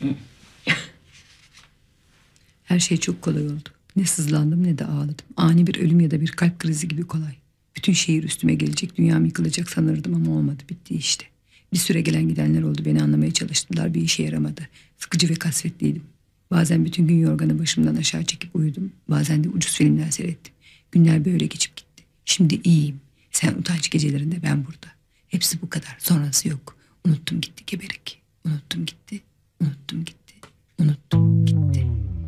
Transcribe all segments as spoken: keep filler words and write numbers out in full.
Her şey çok kolay oldu. Ne sızlandım ne de ağladım. Ani bir ölüm ya da bir kalp krizi gibi kolay. Bütün şehir üstüme gelecek, dünyam yıkılacak sanırdım ama olmadı, bitti işte. Bir süre gelen gidenler oldu, beni anlamaya çalıştılar, bir işe yaramadı. Sıkıcı ve kasvetliydim. Bazen bütün gün yorganı başımdan aşağı çekip uyudum. Bazen de ucuz filmler seyrettim. Günler böyle geçip gitti. Şimdi iyiyim. Sen utanç gecelerinde, ben burada. Hepsi bu kadar, sonrası yok. Unuttum gitti geberek. Unuttum gitti, unuttum gitti, unuttum gitti.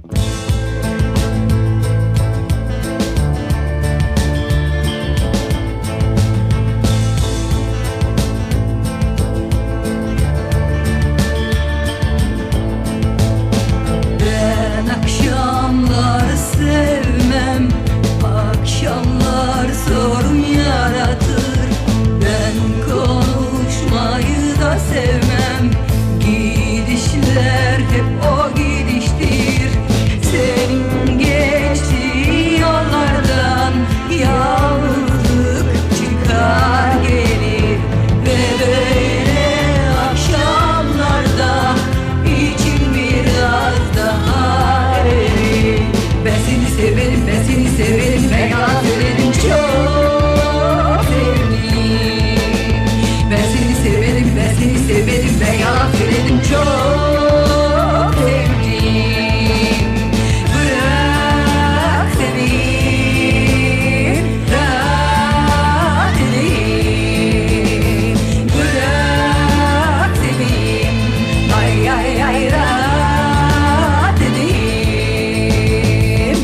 Ben akşamları sevmem, akşamlar sorun yaratır. Ben konuşmayı da sevmem, gidişler hep o gidiştir. Senin geçtiğin yollardan yalnızlık çıkar gelir. Ve böyle akşamlarda içim biraz daha erir. Ben seni severim, ben seni severim, ben yalan söylerim, çok sevdim. Ben seni severim, ben seni severim, ben yalan söyledim, çok sevdim. Bırak seveyim, rahat edeyim. Bırak seveyim, ay ay ay rahat edeyim.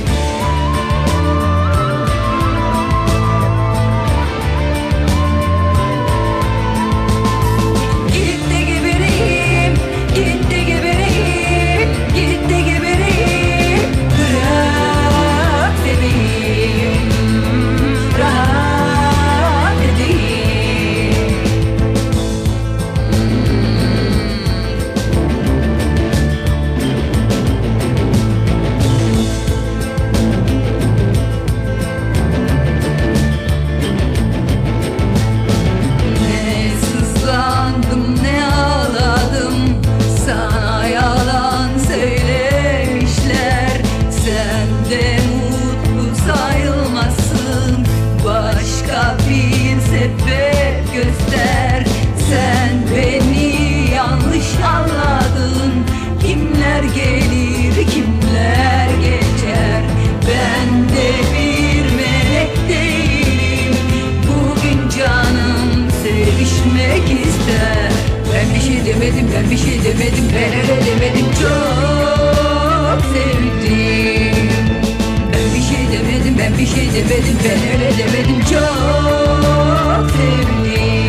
Git de gebereyim, git de gebereyim, git de gebereyim. Bırak seveyim, rahat edeyim. Ne sızlandım ne ağladım, sana yalan söylemişler. Sen de mutlu sayılmazsın, başka bir sebep göster. Sen beni yanlış anladın, kimler gelir kimler geçer. Ben de bir melek değilim, bugün canım sevişmek ister. Ben bir şey demedim, ben bir şey demedim, ben öyle demedim, çok sevdim. Ben bir şey demedim, ben bir şey demedim, ben öyle demedim, çok sevdim.